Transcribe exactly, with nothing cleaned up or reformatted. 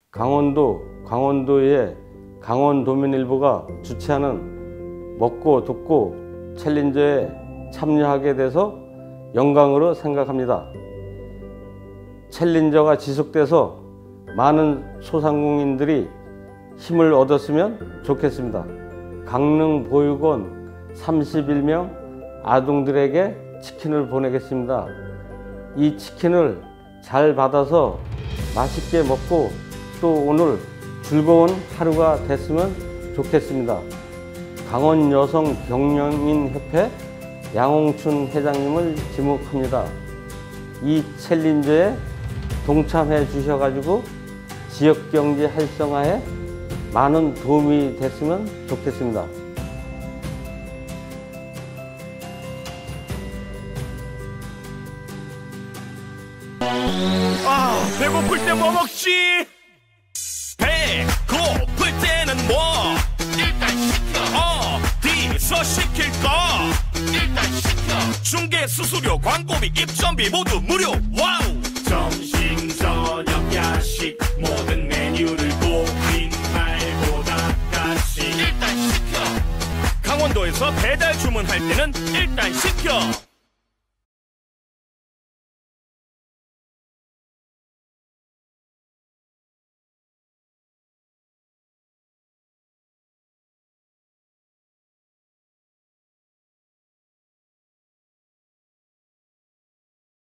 강원도, 강원도의 강원도민일보가 주최하는 먹고 듣고 챌린저에 참여하게 돼서 영광으로 생각합니다. 챌린저가 지속돼서 많은 소상공인들이 힘을 얻었으면 좋겠습니다. 강릉 보육원 삼십일 명 아동들에게 치킨을 보내겠습니다. 이 치킨을 잘 받아서 맛있게 먹고 또 오늘 즐거운 하루가 됐으면 좋겠습니다. 강원여성경영인협회 양홍춘 회장님을 지목합니다. 이 챌린저에 동참해 주셔가지고 지역경제 활성화에 많은 도움이 됐으면 좋겠습니다. 아, 배고플 때 뭐 먹지? 배고플 때는 뭐? 일단 시켜. 어디서 시킬까? 일단 시켜. 중개 수수료 광고비 입점비 모두 무료. 와우. 점심 저녁 야식 모든 메뉴를 고민 말보다 같이 일단 시켜. 강원도에서 배달 주문할 때는 일단 시켜.